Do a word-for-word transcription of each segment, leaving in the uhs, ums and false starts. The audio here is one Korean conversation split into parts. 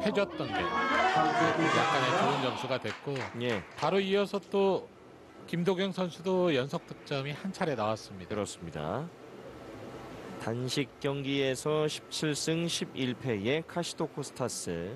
해줬던 게 약간의 좋은 점수가 됐고 예, 바로 이어서 또 김도경 선수도 연속 득점이 한 차례 나왔습니다. 그렇습니다. 단식 경기에서 십칠 승 십일 패의 카시도 코스타스.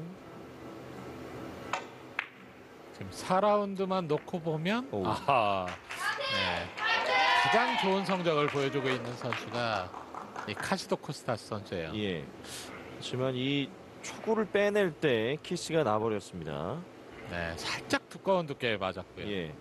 지금 사 라운드만 놓고 보면 오. 아하, 네, 가장 좋은 성적을 보여주고 있는 선수가 이 카시도 코스타스 선수예요. 예. 하지만 이 초구를 빼낼 때 키스가 나버렸습니다. 네, 살짝 두꺼운 두께에 맞았고요. 예.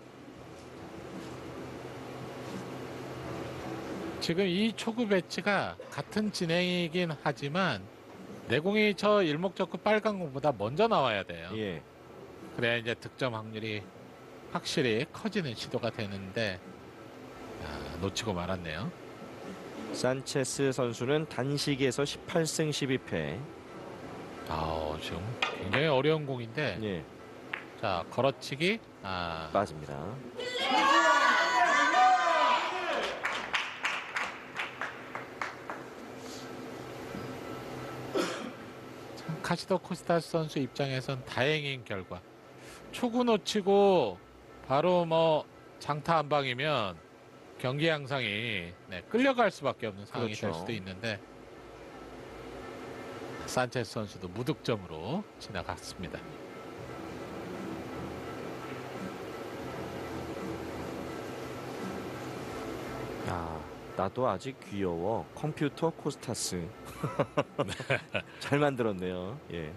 지금 이 초구 배치가 같은 진행이긴 하지만 내공이 저 일목적구 빨간 공보다 먼저 나와야 돼요. 예. 그래야 이제 득점 확률이 확실히 커지는 시도가 되는데 아, 놓치고 말았네요. 산체스 선수는 단식에서 십팔 승 십이 패. 아, 지금 굉장히 어려운 공인데 예. 자, 걸어치기 아, 맞습니다. 참 카시도 코스타스 선수 입장에선 다행인 결과. 초구 놓치고 바로 뭐 장타 한 방이면 경기 양상이 네, 끌려갈 수밖에 없는 상황이 그렇죠. 될 수도 있는데 산체스 선수도 무득점으로 지나갔습니다. 아, 나도 아직 귀여워. 컴퓨터 코스타스. 잘 만들었네요. 예.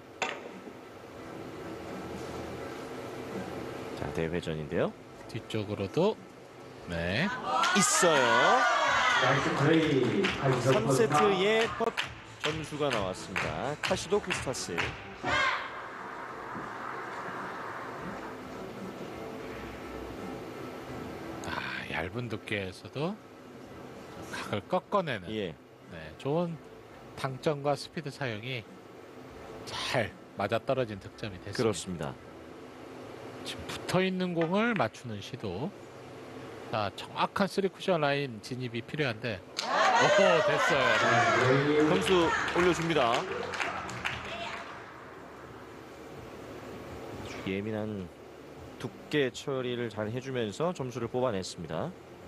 자, 대회전인데요. 뒤쪽으로도 네. 있어요. 플레이 삼 세트의 첫 점수가 나왔습니다. 카시도 코스타스. 아, 얇은 두께에서도 각을 꺾어내는 예. 네, 좋은 당점과 스피드 사용이 잘 맞아떨어진 득점이 됐습니다. 그렇습니다. 지금 붙어있는 공을 맞추는 시도. 자, 정확한 쓰리 쿠션 라인 진입이 필요한데 오, 됐어요. 네. 점수 올려줍니다. 아주 예민한 두께 처리를 잘 해주면서 점수를 뽑아냈습니다.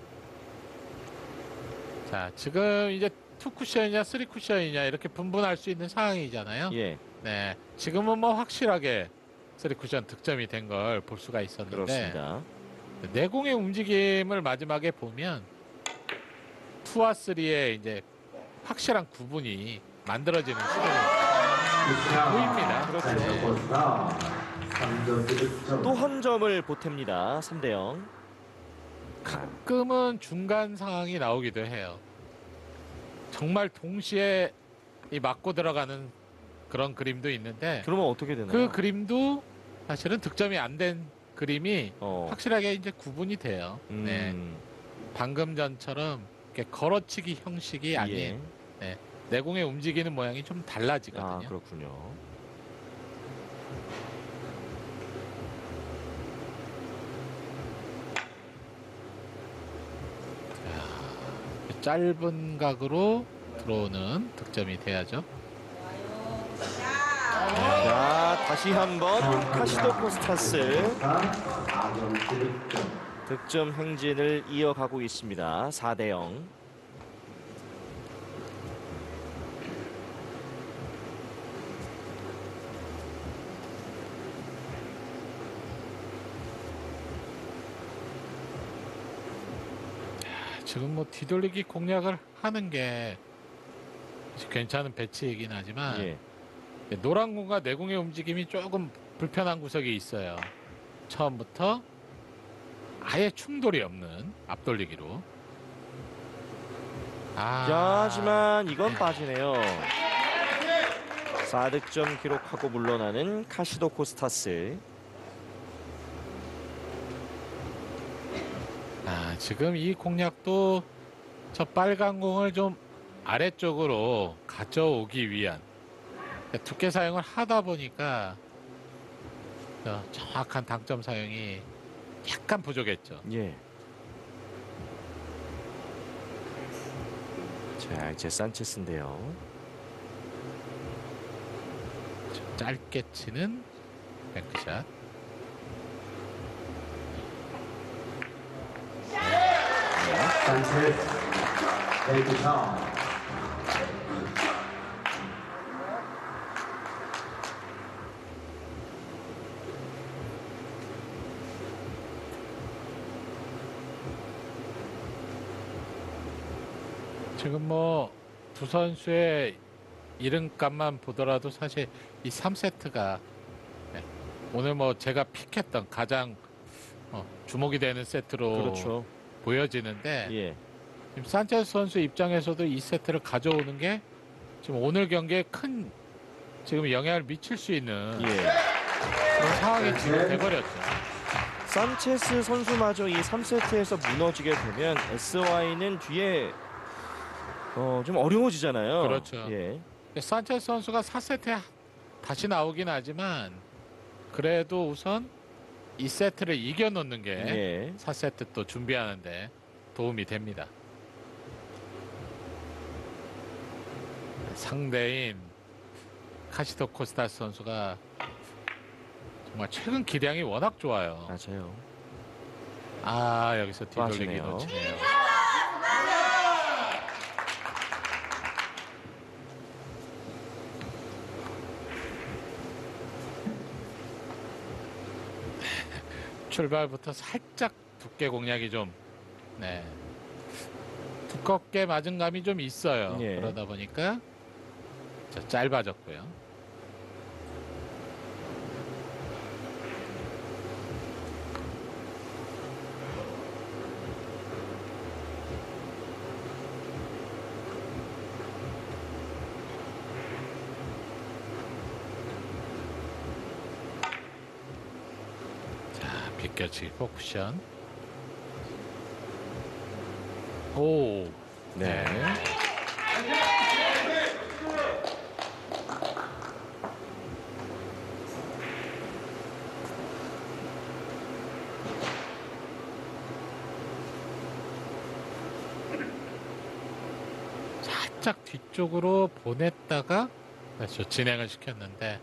자, 지금 이제 투 쿠션이냐 쓰리 쿠션이냐 이렇게 분분할 수 있는 상황이잖아요. 예, 네, 지금은 뭐 확실하게 쓰리 쿠션 득점이 된 걸 볼 수가 있었는데 그렇습니다. 내공의 움직임을 마지막에 보면 투와 쓰리의 이제 확실한 구분이 만들어지는 시도가 보입니다. 그렇죠. 네. 또 한 점을 보탭니다. 삼 대 영. 가끔은 중간 상황이 나오기도 해요. 정말 동시에 이 맞고 들어가는 그런 그림도 있는데 그러면 어떻게 되나요? 그 그림도 사실은 득점이 안 된 그림이 어, 확실하게 이제 구분이 돼요. 음, 네, 방금 전처럼 이렇게 걸어치기 형식이 아닌 예. 내공의 움직이는 모양이 좀 아, 달라지거든요. 그렇군요. 짧은 각으로 들어오는 득점이 돼야죠. 자, 다시 한번 카시도 코스타스 득점 행진을 이어가고 있습니다. 사 대 영. 지금 뭐 뒤돌리기 공략을 하는 게 괜찮은 배치이긴 하지만 예. 노란 공과 내공의 움직임이 조금 불편한 구석이 있어요. 처음부터 아예 충돌이 없는 앞돌리기로. 아, 자, 하지만 이건 빠지네요. 사 득점 기록하고 물러나는 카시도 코스타스. 아, 지금 이 공략도 저 빨간 공을 좀 아래쪽으로 가져오기 위한 두께 사용을 하다 보니까 저 정확한 당점 사용이 약간 부족했죠. 예. 자, 이제 산체스인데요. 짧게 치는 뱅크샷. 산체스 레이크점. 지금 뭐 두 선수의 이름값만 보더라도 사실 이 삼 세트가 네, 오늘 뭐 제가 픽했던 가장 어, 주목이 되는 세트로 그렇죠. 보여지는데 예. 지금 산체스 선수 입장에서도 이 세트를 가져오는 게 지금 오늘 경기에 큰 지금 영향을 미칠 수 있는 예. 그런 상황이 지금 돼버렸죠. 산체스 선수마저 이 삼 세트에서 무너지게 되면 에스와이는 뒤에 어, 좀 어려워지잖아요. 그렇죠. 예. 산체스 선수가 사 세트에 다시 나오긴 하지만 그래도 우선 이 세트를 이겨놓는 게 예. 사 세트 또 준비하는데 도움이 됩니다. 상대인 카시토 코스타스 선수가 정말 최근 기량이 워낙 좋아요. 맞아요. 아, 여기서 뒤돌리기 빠지네요. 놓치네요. 출발부터 살짝 두께 공략이 좀 네, 두껍게 맞은 감이 좀 있어요. 예. 그러다 보니까 자, 짧아졌고요. 자, 비껴치기 포쿠션. 오, 네. 살짝 뒤쪽으로 보냈다가 그렇죠, 진행을 시켰는데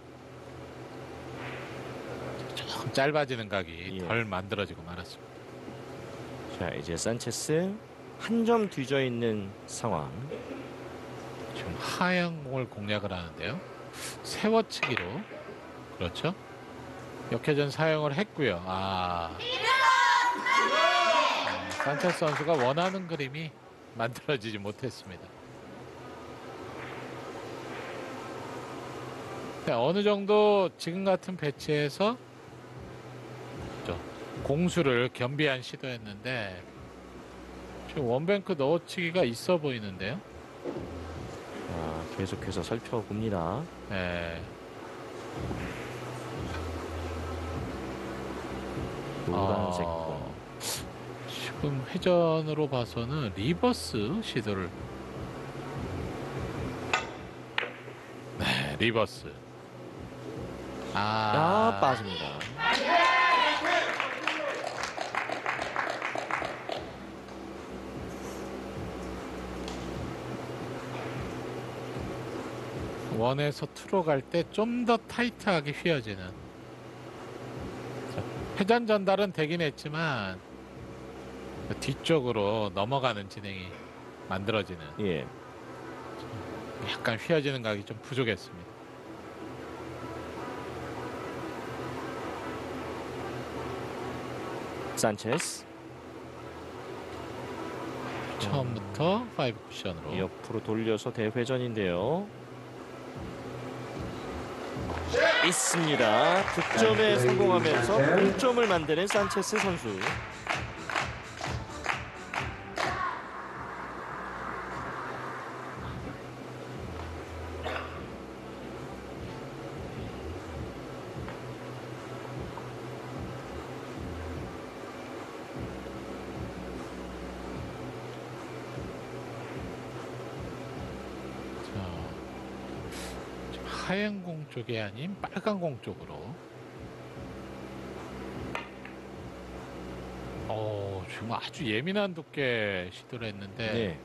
조금 짧아지는 각이 예. 덜 만들어지고 말았습니다. 자, 이제 산체스 한 점 뒤져 있는 상황. 지금 하향공을 공략을 하는데요. 세워치기로 그렇죠. 역회전 사용을 했고요. 아, 네, 산체스 선수가 원하는 그림이 만들어지지 못했습니다. 네, 어느 정도 지금 같은 배치에서 저 공수를 겸비한 시도였는데 지금 원뱅크 넣어치기가 있어 보이는데요. 자, 계속해서 살펴봅니다. 네. 노란색 어, 공. 지금 회전으로 봐서는 리버스 시도를 네, 리버스. 아, 아, 빠집니다. 원에서 투로 갈 때 좀 더 타이트하게 휘어지는. 자, 회전 전달은 되긴 했지만 뒤쪽으로 넘어가는 진행이 만들어지는 예. 약간 휘어지는 각이 좀 부족했습니다. 산체스 처음부터 파이브 쿠션으로 옆으로 돌려서 대회전인데요. 있습니다. 득점에 성공하면서 동점을 만드는 산체스 선수. 하얀 공 쪽이 아닌 빨간 공 쪽으로. 어, 지금 아주 예민한 두께 시도를 했는데 네.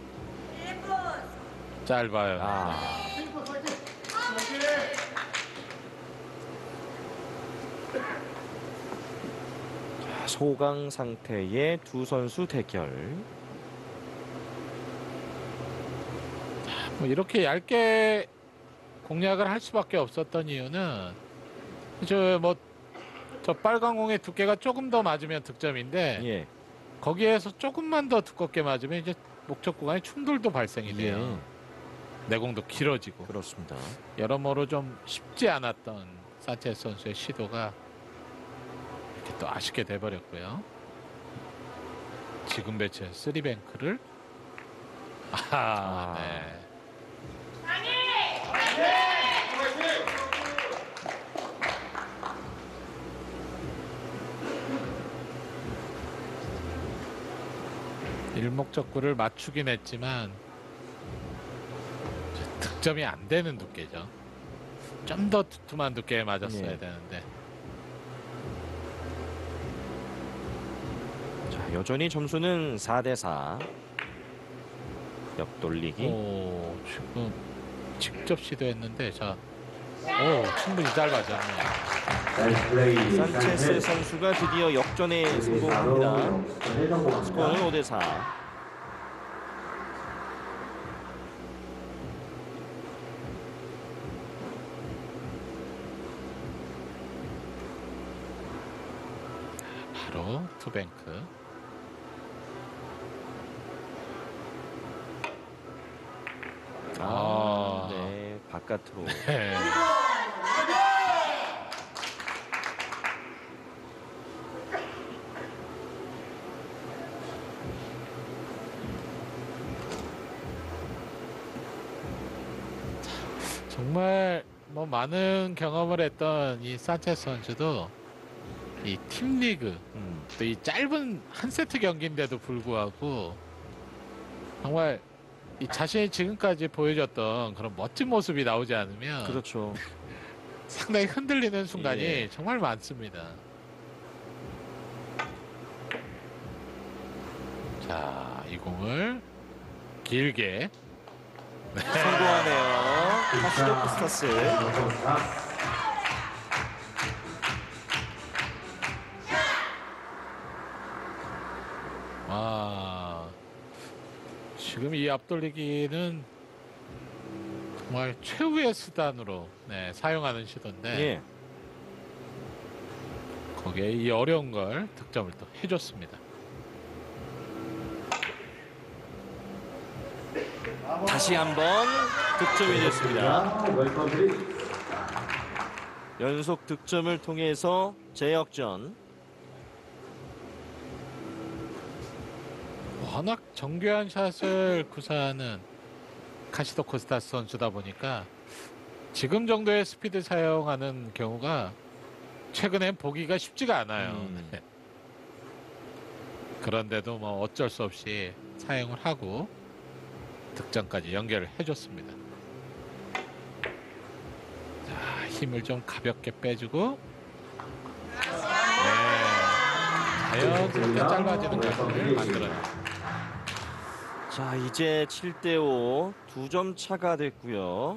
짧아요. 아, 소강 상태의 두 선수 대결. 뭐 이렇게 얇게 공략을 할 수밖에 없었던 이유는 저 뭐 저 빨간 공의 두께가 조금 더 맞으면 득점인데 예. 거기에서 조금만 더 두껍게 맞으면 이제 목적 구간에 충돌도 발생이 돼요. 예. 내공도 길어지고 그렇습니다. 여러모로 좀 쉽지 않았던 산체스 선수의 시도가 이렇게 또 아쉽게 돼버렸고요. 지금 배치의 쓰리뱅크를 아, 아. 네. 일목적구를 맞추긴 했지만 득점이 안 되는 두께죠. 좀 더 두툼한 두께에 맞았어야 예. 되는데. 자, 여전히 점수는 사 대 사. 옆돌리기. 오, 지금 직접 시도했는데 자, 오, 충분히 짧아졌네요. Nice play. 산체스 선수가 드디어 역전에 성공합니다. 스코어는 스코어는 오 대 사. 바로 투뱅크. 아, 아. 네, 바깥으로. 네. 정말 뭐 많은 경험을 했던 이 산체스 선수도 이 팀리그 음, 또 이 짧은 한 세트 경기인데도 불구하고 정말 이 자신이 지금까지 보여줬던 그런 멋진 모습이 나오지 않으면 그렇죠. 상당히 흔들리는 순간이 예. 정말 많습니다. 자, 이 공을 길게 성공하네요. 카시도 코스타스. 아, 지금 이 앞돌리기는 정말 최후의 수단으로 네, 사용하는 시도인데 예. 거기에 이 어려운 걸 득점을 또 해줬습니다. 다시 한번 득점이 됐습니다. 연속 득점을 통해서 재역전. 워낙 정교한 샷을 구사하는 카시도 코스타스 선수다 보니까 지금 정도의 스피드 사용하는 경우가 최근엔 보기가 쉽지가 않아요. 음. 네. 그런데도 뭐 어쩔 수 없이 사용을 하고 득점까지 연결을 해줬습니다. 자, 힘을 좀 가볍게 빼주고 네, 자연스럽게 짧아지는 각도를 만들어냅니다. 자, 이제 칠 대 오. 두 점 차가 됐고요.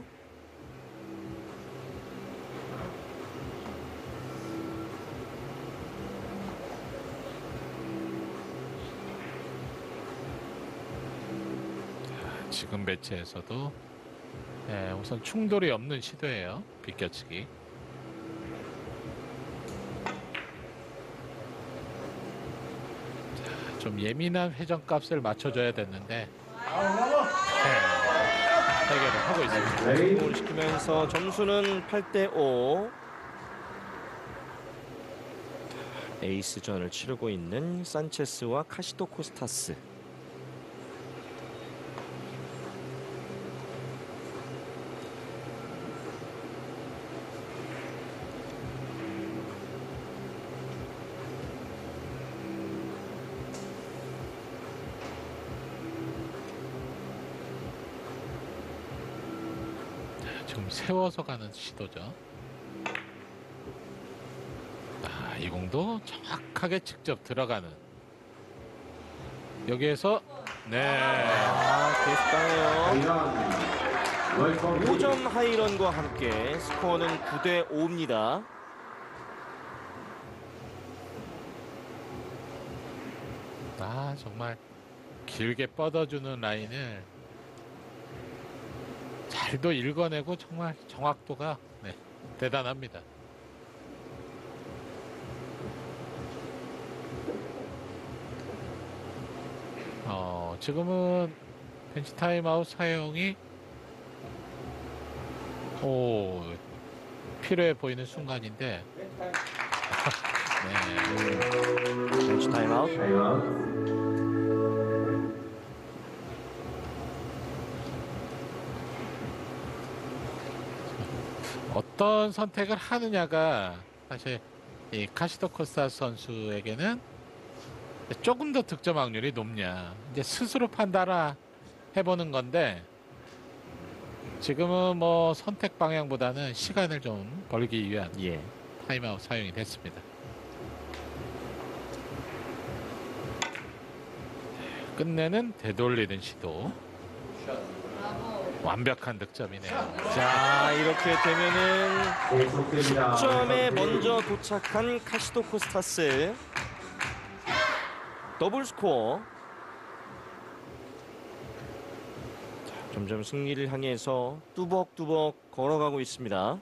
지금 배치에서도 네, 우선 충돌이 없는 시도예요. 비껴치기. 자, 좀 예민한 회전값을 맞춰줘야 됐는데 네, 해결을 하고 있습니다. 성공을 시키면서 점수는 팔 대 오. 에이스전을 치르고 있는 산체스와 카시도 코스타스. 좀 세워서 가는 시도죠. 아, 이 공도 정확하게 직접 들어가는. 여기에서 네. 아, 계속 가네요. 오 점 하이런과 함께 스코어는 구 대 오입니다. 아 정말 길게 뻗어주는 라인을 잘도 읽어내고 정말 정확도가 네, 대단합니다. 어, 지금은 벤치 타임아웃 사용이 오 필요해 보이는 순간인데 네. 벤치 타임아웃. Time out. 어떤 선택을 하느냐가 사실 이 카시도 코스타스 선수에게는 조금 더 득점 확률이 높냐 이제 스스로 판단을 해보는 건데 지금은 뭐 선택 방향보다는 시간을 좀 벌기 위한 예. 타임아웃 사용이 됐습니다. 끝내는 되돌리는 시도 완벽한 득점이네요. 자, 이렇게 되면은 계속됩니다. 점에 먼저 도착한 카시도 코스타스 더블 스코어. 자, 점점 승리를 향해서 뚜벅뚜벅 걸어가고 있습니다.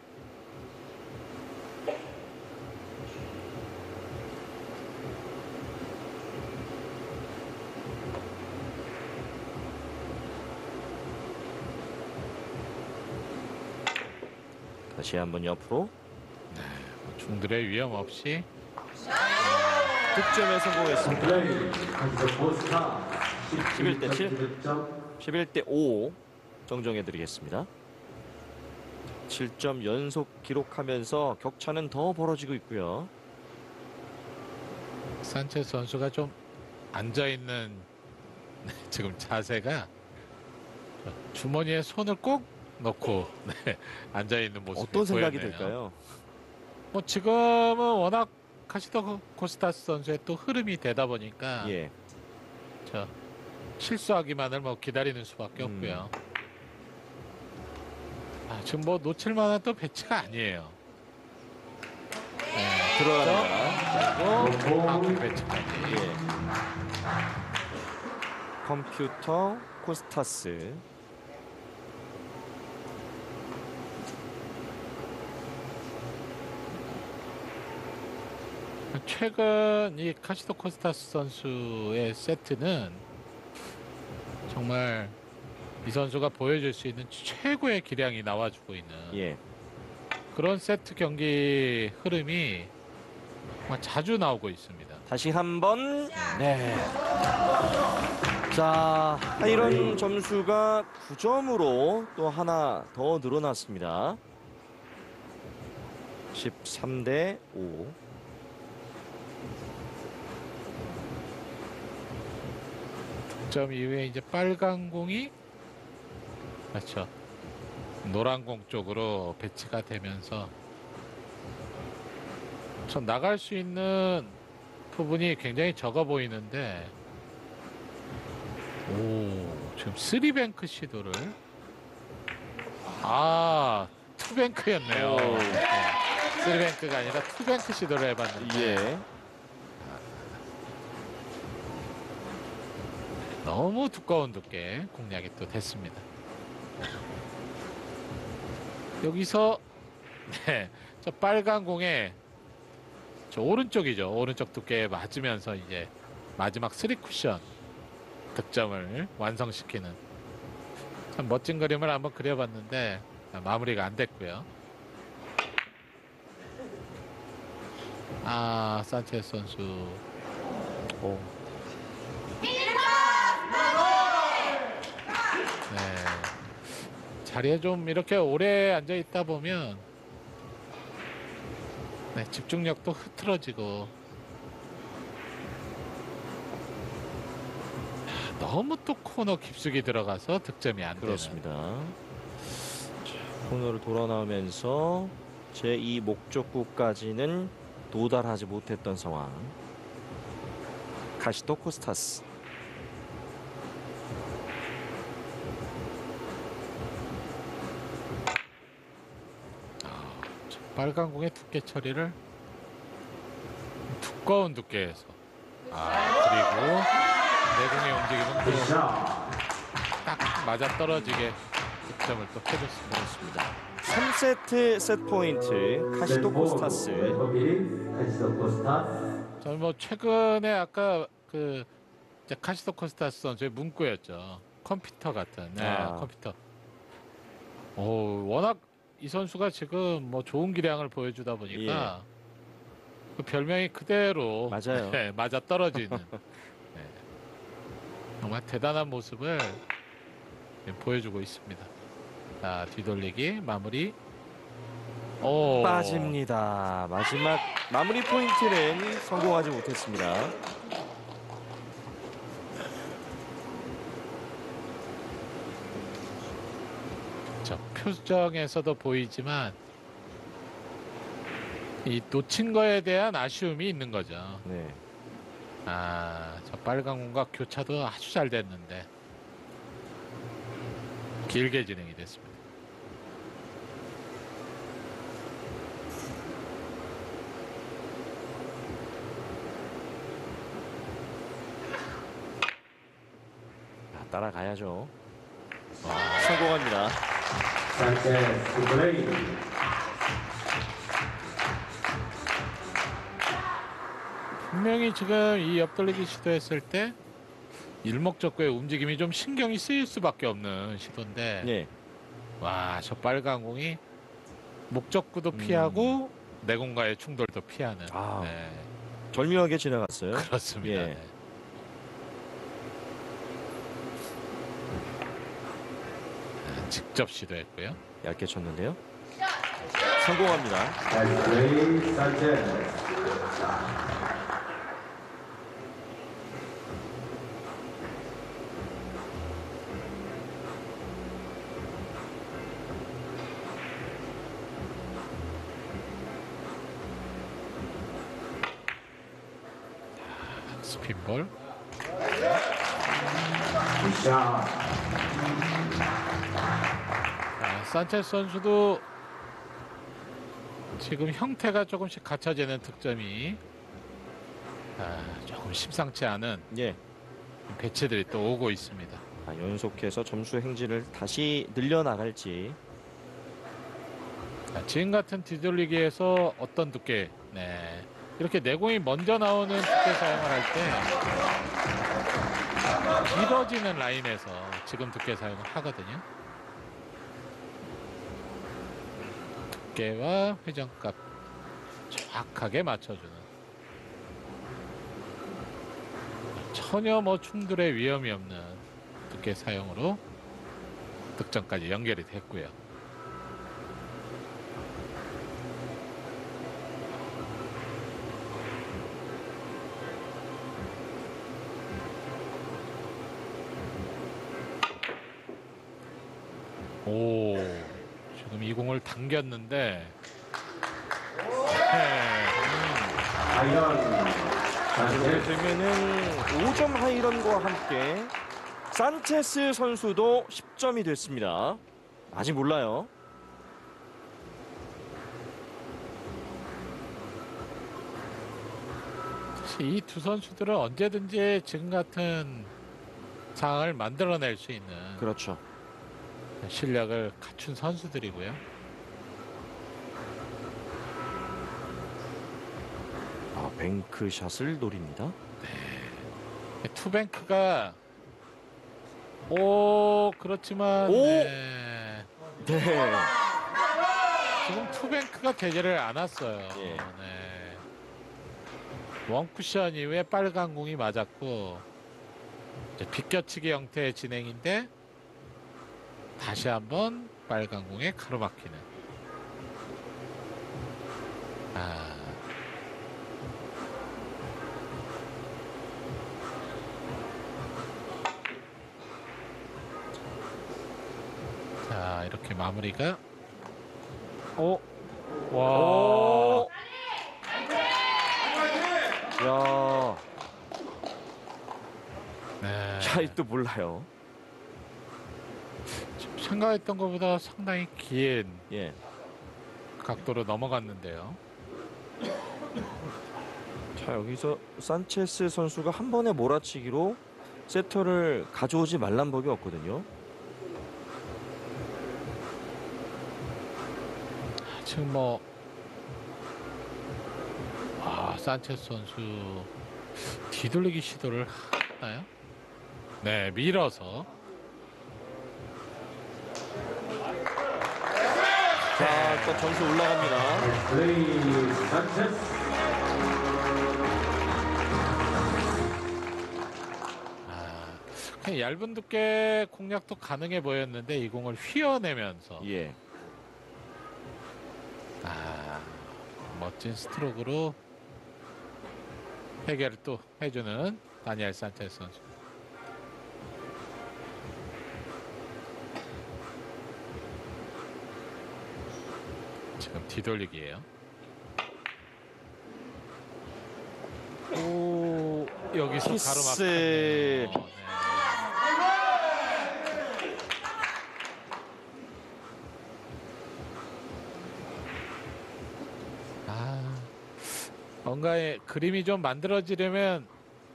다시 한번 옆으로 중들의 위험 없이 득점에 성공했습니다. 플레이. 카시도 코스타. 십일 대 칠. 득점. 십일 대 오 정정해 드리겠습니다. 칠 점 연속 기록하면서 격차는 더 벌어지고 있고요. 산체스 선수가 좀 앉아있는 지금 자세가 주머니에 손을 꼭 넣고 네, 앉아있는 모습이 어떤 생각이 보였네요. 들까요? 뭐 지금은 워낙 카시도 코스타스 선수의 또 흐름이 되다 보니까 예. 저 실수하기만을 뭐 기다리는 수밖에 음. 없고요. 아, 지금 뭐 놓칠 만한 또 배치가 아니에요. 네, 들어갑니다. 그리고 다음 배치까지. 예. 컴퓨터 코스타스. 최근 이 카시도 코스타스 선수의 세트는 정말 이 선수가 보여줄 수 있는 최고의 기량이 나와주고 있는 예. 그런 세트 경기 흐름이 정말 자주 나오고 있습니다. 다시 한번 네. 자, 이런 점수가 구 점으로 또 하나 더 늘어났습니다. 십삼 대 오. 득점 이후에 이제 빨간 공이 그렇죠. 노란 공 쪽으로 배치가 되면서 전 나갈 수 있는 부분이 굉장히 적어 보이는데 오 지금 쓰리뱅크 시도를 아 투뱅크였네요. 오. 네, 쓰리뱅크가 아니라 투뱅크 시도를 해봤는데 예. 너무 두꺼운 두께 공략이 또 됐습니다. 여기서 네, 저 빨간 공에 저 오른쪽이죠. 오른쪽 두께에 맞으면서 이제 마지막 쓰리 쿠션 득점을 완성시키는 참 멋진 그림을 한번 그려봤는데 마무리가 안 됐고요. 아 산체스 선수 오. 네. 자리에 좀 이렇게 오래 앉아 있다 보면 네, 집중력도 흐트러지고 너무 또 코너 깊숙이 들어가서 득점이 안 되는 그렇습니다. 자, 코너를 돌아 나오면서 제이 목적구까지는 도달하지 못했던 상황. 카시도 코스타스. 빨간 공의 두께 처리를 두꺼운 두께에서 아, 그리고 내공의 움직임은 또 굿샷. 딱 맞아 떨어지게 득점을 또 해줬습니다. 그렇습니다. 삼 세트 세트 포인트 카시도 코스타스. 멤버끼리 카시도 코스타스. 저는 뭐 최근에 아까 그 이제 카시도 코스타스 선수의 문구였죠. 컴퓨터 같은. 네, 아. 컴퓨터. 오, 워낙 이 선수가 지금 뭐 좋은 기량을 보여주다 보니까 그 별명이 그대로 맞아요. 네, 맞아 떨어지는. 네. 정말 대단한 모습을 보여주고 있습니다. 자, 뒤돌리기 마무리. 오. 빠집니다. 마지막 마무리 포인트는 성공하지 못했습니다. 저 표정에서도 보이지만 이 놓친 거에 대한 아쉬움이 있는 거죠. 네. 아, 저 빨간 공과 교차도 아주 잘 됐는데 길게 진행이 됐습니다. 자, 따라가야죠. 와, 성공합니다. 산체스 플레이. 분명히 지금 이 옆돌리기 시도했을 때 일목적구의 움직임이 좀 신경이 쓰일 수밖에 없는 시도인데 예. 와, 저 빨간 공이 목적구도 피하고 내공과의 충돌도 피하는. 아. 네, 절묘하게 지나갔어요. 그렇습니다. 예. 네. 아, 직접 시도했고요. 얇게 쳤는데요. 성공합니다. 나이스 플레이 산체스. 스핀볼. 굿샷. 자, 산체스 선수도 지금 형태가 조금씩 갖춰지는 득점이 아, 조금 심상치 않은 예. 배치들이 또 오고 있습니다. 아, 연속해서 점수 행진을 다시 늘려나갈지. 자, 지금 같은 뒤돌리기에서 어떤 두께, 네, 이렇게 내공이 먼저 나오는 두께 사용을 할 때 길어지는 라인에서 지금 두께 사용을 하거든요. 두께와 회전값 정확하게 맞춰주는, 전혀 뭐 충돌의 위험이 없는 두께 사용으로 득점까지 연결이 됐고요. 오, 지금 이 공을 당겼는데 네, 아이런. 이렇게 산체스. 되면은 오 점 하이런과 함께 산체스 선수도 십 점이 됐습니다. 아직 몰라요. 이 두 선수들은 언제든지 지금 같은 상황을 만들어낼 수 있는 그렇죠. 실력을 갖춘 선수들이고요. 아, 뱅크샷을 노립니다. 투뱅크가 오, 그렇지만 오! 네, 네. 지금 투뱅크가 되지를 않았어요. 예. 네. 원쿠션 이후에 빨간 공이 맞았고 이제 비껴치기 형태의 진행인데 다시 한번 빨간 공에 가로막히는. 아. 자, 이렇게 마무리가. 오, 와, 오. 야, 네. 자, 또 몰라요. 지금 생각했던 것보다 상당히 긴 예. 각도로 넘어갔는데요. 자, 여기서 산체스 선수가 한 번에 몰아치기로 세터를 가져오지 말란 법이 없거든요. 지금 뭐, 아, 산체스 선수 뒤돌리기 시도를 하나요? 네, 밀어서. 자, 일단 점수 올라갑니다. Play Sanchez. 아, 그냥 얇은 두께 공략도 가능해 보였는데 이 공을 휘어내면서 예. 아, 멋진 스트로크로 해결을 또 해주는 다니엘 산체스 선수. 지금 뒤돌리기예요. 오, 여기서 키스. 가로막혔네요. 네. 아, 뭔가의 그림이 좀 만들어지려면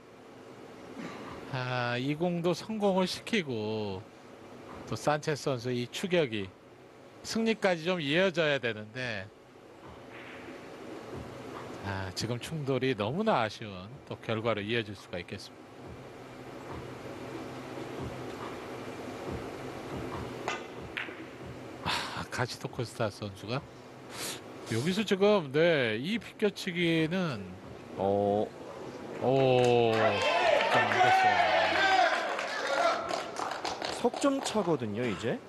아, 이 공도 성공을 시키고 또 산체스 선수 이 추격이 승리까지 좀 이어져야 되는데 아, 지금 충돌이 너무나 아쉬운 또 결과로 이어질 수가 있겠습니다. 아, 가시토 코스타 선수가 여기서 지금 네, 이 비껴치기는 어, 오, 좀 늦었어요. 석점 차거든요, 이제.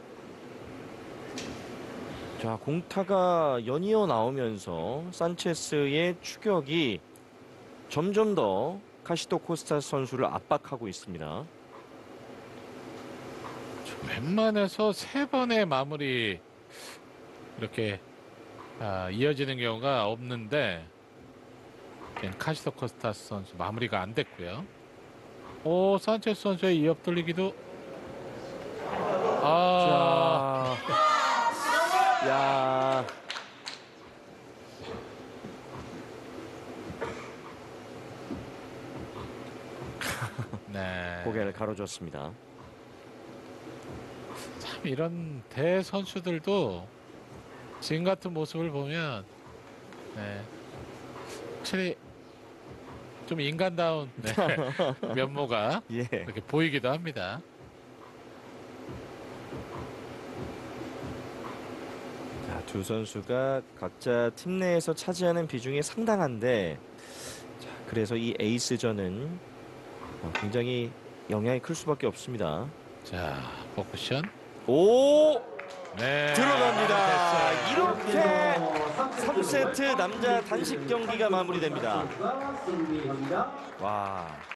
자, 공타가 연이어 나오면서 산체스의 추격이 점점 더 카시토 코스타 선수를 압박하고 있습니다. 웬만해서 세 번의 마무리 이렇게 아, 이어지는 경우가 없는데 카시토 코스타스 선수 마무리가 안 됐고요. 오, 산체스 선수의 이업 돌리기도 아, 자, 야, 네. 고개를 가로줬습니다. 참 이런 대 선수들도 지금 같은 모습을 보면 네. 확실히 좀 인간다운 네. 면모가 예. 이렇게 보이기도 합니다. 자, 두 선수가 각자 팀 내에서 차지하는 비중이 상당한데, 자, 그래서 이 에이스전은 어, 굉장히 영향이 클 수밖에 없습니다. 자, 포쿠션. 오! 네. 들어갑니다. 됐어요. 이렇게 삼 세트 남자 단식 경기가 마무리됩니다. 승리합니다. 와,